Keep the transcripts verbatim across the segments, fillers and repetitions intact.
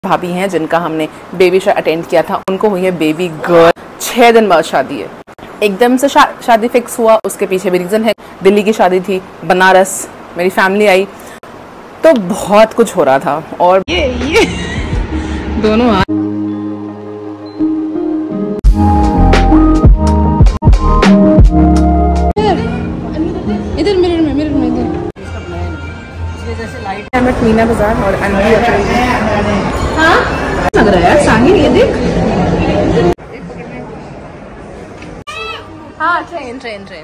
भाभी हैं जिनका हमने बेबी शावर अटेंड किया था, उनको हुई है बेबी गर्ल। छः दिन बाद शादी है, एकदम से शा, शादी फिक्स हुआ। उसके पीछे भी रीज़न है, दिल्ली की शादी थी, बनारस, मेरी फैमिली आई, तो बहुत कुछ हो रहा था। और ये ये दोनों आ इधर मिरर में मिरर में इधर लाइट है। मैं मीना बाजार और अनवी हाँ लग रहा है यार साहिल, ये देख। हाँ ट्रेन ट्रेन ट्रेन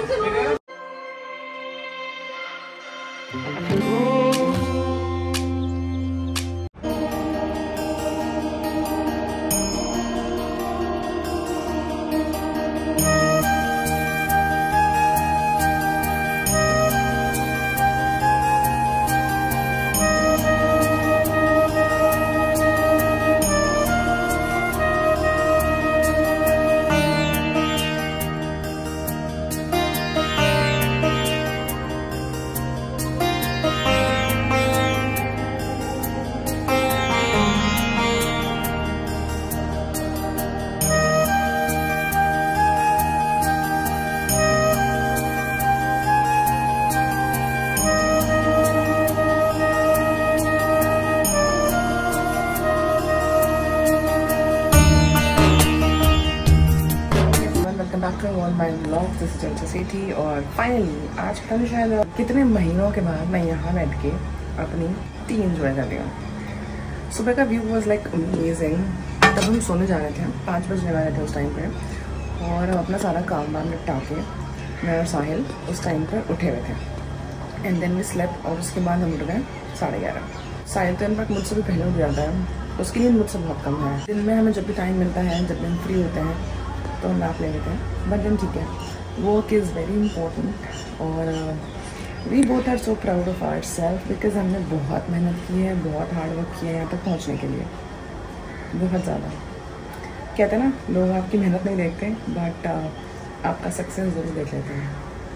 थी। और फाइनली आज कल शायद कितने महीनों के बाद मैं यहाँ बैठ के अपनी टी एंजॉय कर रही हूँ। सुबह का व्यू वाज लाइक अमेजिंग। तब हम सोने जा रहे थे, पाँच बजने वाले थे उस टाइम पे, और अपना सारा काम वाम निपटा के मैं और साहिल उस टाइम पर उठे हुए थे। एंड देन वी स्लेप्ट, और उसके बाद हम उठ गए साढ़े ग्यारह। साहिल तो इनफैक्ट मुझसे भी पहले उठ जाता है, उसकी नींद मुझसे बहुत कम है। दिन में हमें जब भी टाइम मिलता है, जब भी हम फ्री होते हैं तो हम नाप ले लेते हैं, बट देन ठीक है, वर्क इज़ वेरी इंपॉर्टेंट। और we both are so proud of our self, because हमने बहुत मेहनत की है, बहुत हार्ड वर्क किया है यहाँ तक पहुँचने के लिए, बहुत ज़्यादा। कहते हैं ना, लोग आपकी मेहनत नहीं देखते, बट uh, आपका सक्सेस ज़रूर देख लेते हैं।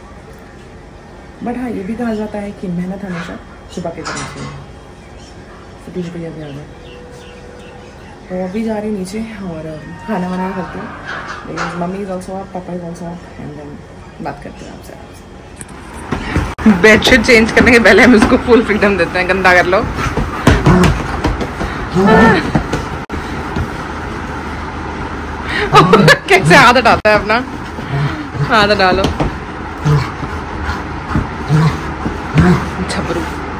बट हाँ, ये भी कहा जाता है कि मेहनत हमेशा छुपा के करनी चाहिए। सतीश भैया भी आ गए, तो अभी जा रही नीचे और खाना वाना करते हैं। मम्मी इज ऑल्सो आप, पापा is also up, and then बात करते हैं आपसे। बेडशीट चेंज करने के पहले हम इसको फुल फ्रीडम देते हैं, गंदा कर लो। कैसे हाथ हटाता है अपना, हाथ डालो छपरू।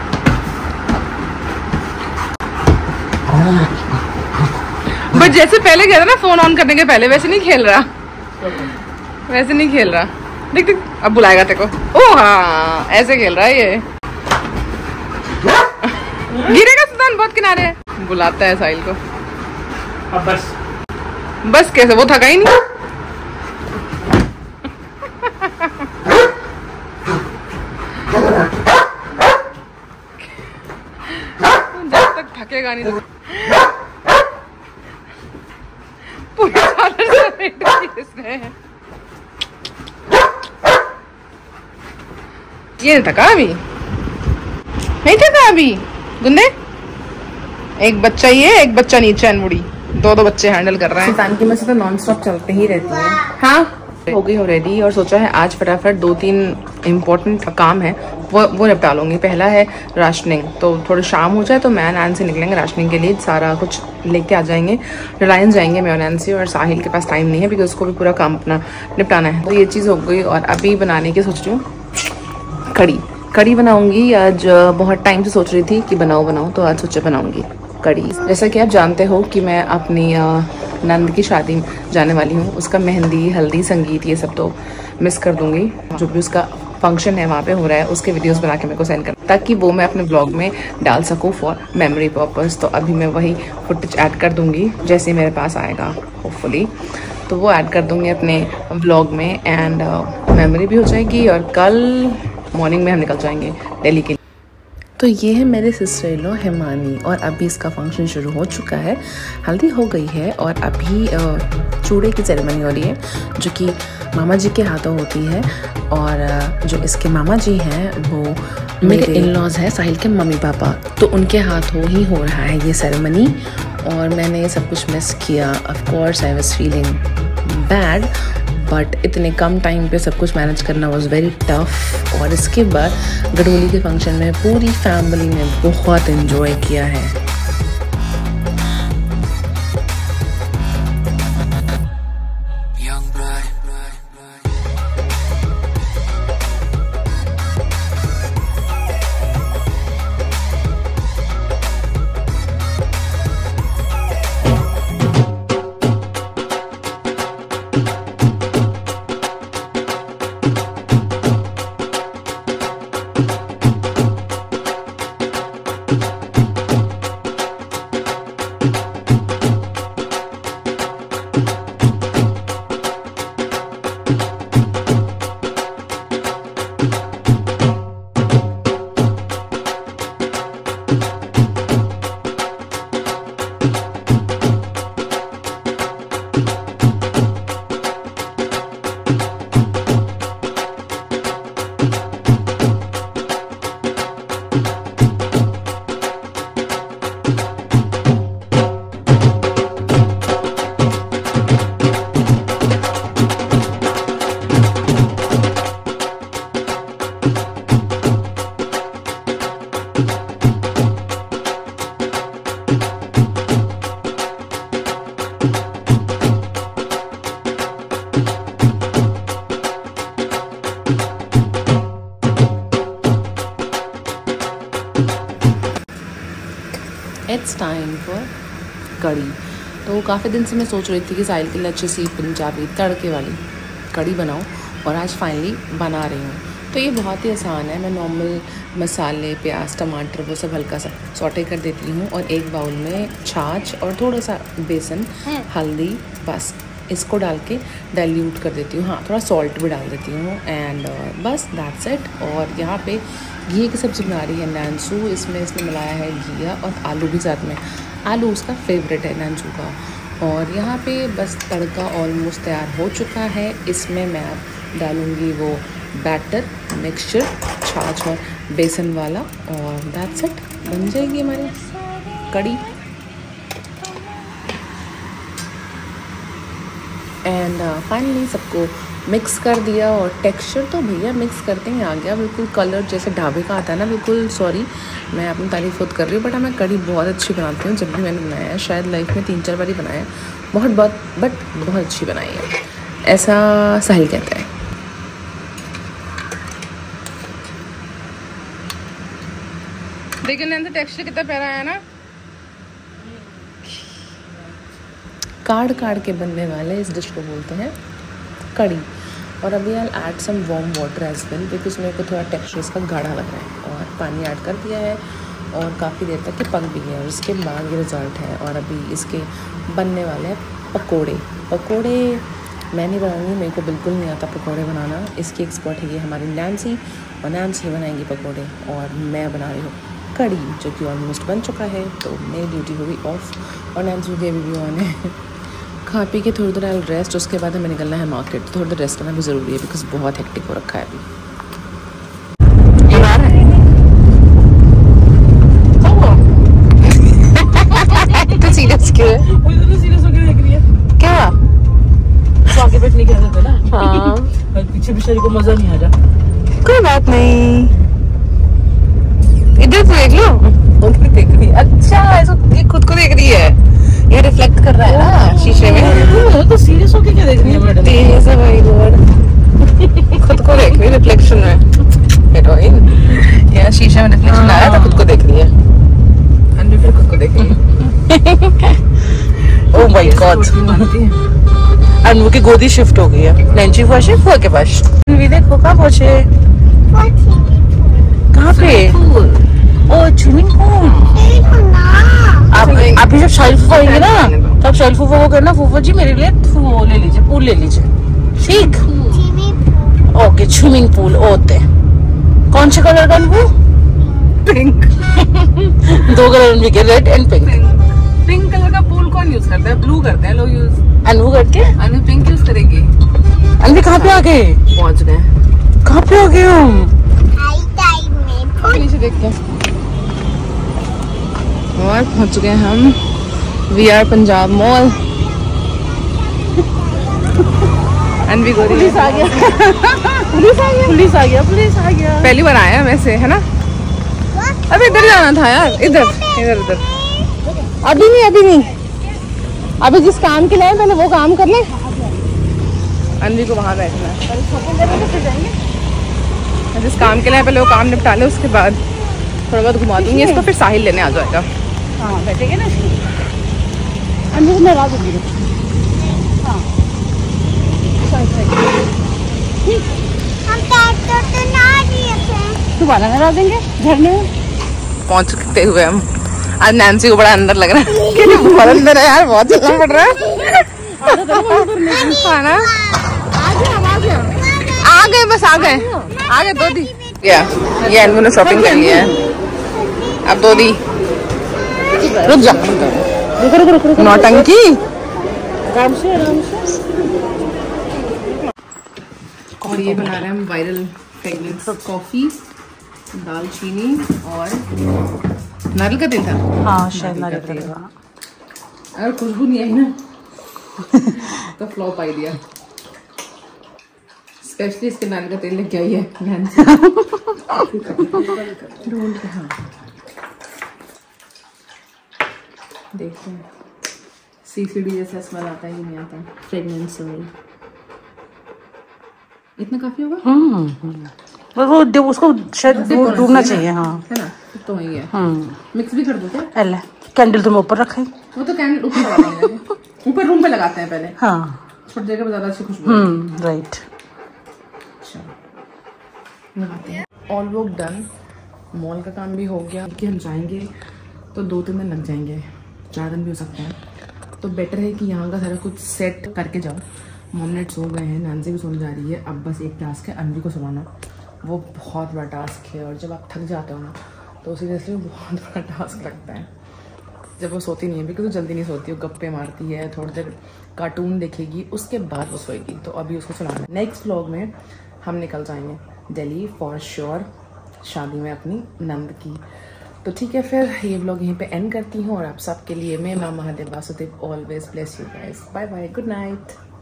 बट जैसे पहले गया था ना फोन ऑन करने के पहले, वैसे नहीं खेल रहा, वैसे नहीं खेल रहा। देख देख अब बुलाएगा तेरे को। ओह हाँ, ऐसे खेल रहा है ये। गिरेगा सुल्तान, बहुत किनारे है। बुलाता है साहिल को। अब बस बस कैसे, वो थका ही नहीं। जब तक थकेगा नहीं तो पूरी चादर समेट इसने। ये थका अभी, नहीं थका अभी गुंदे। एक बच्चा ये, एक बच्चा नीचे अनमुड़ी, दो दो बच्चे हैंडल कर रहे हैं। सुल्तान की मस्जिद तो नॉन स्टॉप चलते ही रहती है। हाँ हो गई हो रेडी, और सोचा है आज फटाफट दो तीन इम्पोर्टेंट काम है वो वो निपटा लूँगी। पहला है राशनिंग, तो थोड़ी शाम हो जाए तो मैं नैन्सी निकलेंगे राशनिंग के लिए, सारा कुछ लेके आ जाएंगे। रिलायंस जाएंगे मैं और नैन्सी, और साहिल के पास टाइम नहीं है बिकॉज उसको भी पूरा काम अपना निपटाना है। तो ये चीज़ हो गई। और अभी बनाने की सोच रही हूँ कड़ी। कड़ी बनाऊँगी आज, बहुत टाइम से सोच रही थी कि बनाओ बनाओ, तो आज सोचे बनाऊँगी कड़ी। जैसा कि आप जानते हो कि मैं अपनी नंद की शादी जाने वाली हूँ, उसका मेहंदी, हल्दी, संगीत ये सब तो मिस कर दूंगी। जो भी उसका फंक्शन है वहाँ पे हो रहा है, उसके वीडियोस बना के मेरे को सेंड कर, ताकि वो मैं अपने ब्लॉग में डाल सकूँ फॉर मेमोरी पर्पस। तो अभी मैं वही फुटेज ऐड कर दूंगी जैसे मेरे पास आएगा होपफुली, तो वो ऐड कर दूंगी अपने ब्लॉग में, एंड मेमोरी भी हो जाएगी। और कल मॉर्निंग में हम निकल जाएंगे दिल्ली के लिए। तो ये है मेरे सिस्टर इन लॉ हिमानी और अभी इसका फंक्शन शुरू हो चुका है। हल्दी हो गई है और अभी चूड़े की सेरेमनी हो रही है जो कि मामा जी के हाथों होती है। और जो इसके मामा जी हैं वो मेरे इन लॉज हैं, साहिल के मम्मी पापा, तो उनके हाथों ही हो रहा है ये सेरेमनी। और मैंने ये सब कुछ मिस किया। Of course I was feeling bad, but इतने कम टाइम पे सब कुछ मैनेज करना वाज वेरी टफ। और इसके बाद गडोली के फंक्शन में पूरी फैमिली ने बहुत एंजॉय किया है। इट्स टाइम फॉर कड़ी। तो काफ़ी दिन से मैं सोच रही थी कि साहिल के लिए अच्छी सी पंजाबी तड़के वाली कड़ी बनाऊं और आज फाइनली बना रही हूँ। तो ये बहुत ही आसान है। मैं नॉर्मल मसाले, प्याज, टमाटर वो सब हल्का सा सौटे कर देती हूँ और एक बाउल में छाछ और थोड़ा सा बेसन, हल्दी, बस इसको डाल के डाइल्यूट कर देती हूँ। हाँ, थोड़ा सॉल्ट भी डाल देती हूँ एंड बस दैट्स इट। और यहाँ पे घी की सब्ज़ी बना रही है नैन्सू। इसमें इसने मिलाया है घिया और आलू भी साथ में। आलू उसका फेवरेट है नैन्सू का। और यहाँ पे बस तड़का ऑलमोस्ट तैयार हो चुका है। इसमें मैं अब डालूँगी वो बैटर मिक्सचर, छाछ और बेसन वाला, और दैट्स इट, बन जाएगी हमारी कड़ी। एंड फाइनली सबको मिक्स कर दिया और टेक्सचर तो भैया मिक्स करते ही आ गया, बिल्कुल कलर जैसे ढाबे का आता है ना, बिल्कुल। सॉरी, मैं अपनी तारीफ खुद कर रही हूँ, बट मैं कड़ी बहुत अच्छी बनाती हूँ। जब भी मैंने बनाया है, शायद लाइफ में तीन चार बार ही बनाया है, बहुत बहुत बट बहुत अच्छी बनाई है, ऐसा साहिल कहता है। देखिए नैन, टेक्सचर कितना प्यारा है ना। काढ़ काढ़ के बनने वाले इस डिश को बोलते हैं कड़ी। और अभी I add some warm water as well, because मेरे को थोड़ा टेक्सचर इसका गाढ़ा लग रहा है। और पानी ऐड कर दिया है और काफ़ी देर तक ये पक भी गया और इसके बाद ये रिज़ल्ट है। और अभी इसके बनने वाले हैं पकोड़े। पकोड़े मैं नहीं बनाऊंगी, मेरे को बिल्कुल नहीं आता पकोड़े बनाना। इसकी एक्सपर्ट है ये हमारी नैन्सी, और नैन्सी बनाएंगी पकोड़े और मैं बना रही हूँ कड़ी, जो कि ऑलमोस्ट बन चुका है। तो मेरी ड्यूटी होगी ऑफ और नैन्सी के भी ऑन है। खा पी के थोड़ी देर आई रेस्ट, उसके बाद हमें निकलना है मार्केट। थोड़ी देर रेस्ट करना भी ज़रूरी है बिकॉज बहुत हेक्टिक हो रखा है अभी। तो सीरियस क्यों है? मुझे तो सीरियस होकर देख रही है। क्या? तो आगे बैठने की आदत है ना। हाँ। पीछे पीछे को मजा नहीं आ रहा। कोई बात नहीं, इधर तो देख लो। उधर देख रही है। अच्छा, ऐसा ये खुद को देख रही है, ये रिफ्लेक्ट कर रहा है ना शीशे में। तो सीरियस होके क्या देख रही है मैडम? तेज है भाई गॉड। खुद को देख रही है रिफ्लेक्शन में। हीरोइन यार, शीशे में रिफ्लेक्शन आया था, खुद को देख रही है। अन्नू फिर खुद को देख रही है। ओह माय गॉड, अन्नू की गोदी शिफ्ट हो गई है। नैन्सी फुआ शिफ्ट हुआ के पास भी देखो कहाँ पहुंचे। कहाँ पे? Oh swimming pool. आप अभी जब शाइल फूफा आएंगे ना, तब शाइल फूफा को कहना फूफा जी मेरे लिए वो ले लीजिए, पूल ले लीजिए, ठीक? ओके, स्विमिंग पूल होते कौन से कलर का वो? पिंक। दो कलर अनवी के, red and pink. Pink colour का फूल कौन यूज करता है? ब्लू करते हैं लोग यूज। अनू करके अनु पिंक यूज करेगी। अनवी कहाँ पे आ गए? पहुंच गए। कहाँ पे आ गए हम? नीचे देखते हैं। और पहुंच चुके हैं हम we are Punjab mall. Anvi को पुलिस आ गया। पुलिस आ गया पुलिस आ गया पुलिस आ गया। पहली बार आया वैसे, है ना? अबे इधर जाना था यार, इधर इधर इधर। अभी नहीं अभी नहीं, अभी जिस काम के लिए आए पहले वो काम कर ले। अनवी को वहाँ बैठना है। जिस काम के लिए पहले वो काम निपटा ले, उसके बाद थोड़ा बहुत घुमा दूंगी इसको, फिर साहिल लेने आ जाएगा। हाँ बैठेंगे ना इसको, अनवी को मैं ला दूंगी। हाँ दोबारा लगा देंगे झरने में। पहुंचते हुए हम आज नैन्सी को बड़ा अंदर लग रहा है कि बहुत अंदर है यार, बहुत चलना पड़ रहा है। खाना आ गए, बस आ गए आ गए दो दी। या ये अनू ने शॉपिंग कर लिया है। अब दो दी रुक जा, नौटंकी। आराम से आराम से। और ये बना रहे हैं हम वायरल फ्रेगनेंस कॉफी, दालचीनी और नारियल का तेल था। हाँ शायद नारियल का तेल। अगर खुशबू नहीं आई ना तो फ्लॉप आइडिया। स्पेशली इसके नारियल का तेल लेके आई है नैन्सी। देखते हैं सीसीडी जैसा स्मेल आता है कि नहीं आता। फ्रेगनेंस ऑयल इतना काफी होगा। हम्म बस वो दे, उसको शायद डूबना चाहिए। हाँ है ना, तो वही है। हम्म मिक्स भी कर दो क्या? अल्लाह कैंडल तुम ऊपर रखा है। वो तो कैंडल ऊपर लगाते हैं, ऊपर रूम पे लगाते हैं पहले। हाँ छोटी जगह पे ज्यादा अच्छी खुशबू। हम्म राइट। लगाते हैं। ऑल वर्क डन, मॉल का काम भी हो गया। कि हम जाएंगे तो दो तीन दिन लग जाएंगे, चार दिन भी हो सकते हैं। तो बेटर है कि यहाँ का सारा कुछ सेट करके जाओ। मोमनेट सो गए हैं, नैन्सी भी सोने जा रही है। अब बस एक टास्क है अनवी को सुलाना, वो बहुत बड़ा टास्क है। और जब आप थक जाते हो ना तो सीरियसली वो बहुत बड़ा टास्क लगता है। जब वो सोती नहीं है, बिकॉज वो जल्दी नहीं सोती, वो गप्पे मारती है, थोड़ी देर कार्टून देखेगी, उसके बाद वो सोएगी। तो अभी उसको सुलाना है। नेक्स्ट व्लॉग में हम निकल जाएंगे दिल्ली फॉर श्योर, शादी में अपनी नंद की। तो ठीक है, फिर ये व्लॉग यहीं पे एंड करती हूँ। और आप सबके लिए मैं माँ Mahadev Vasudev always bless you guys. Bye bye, good night.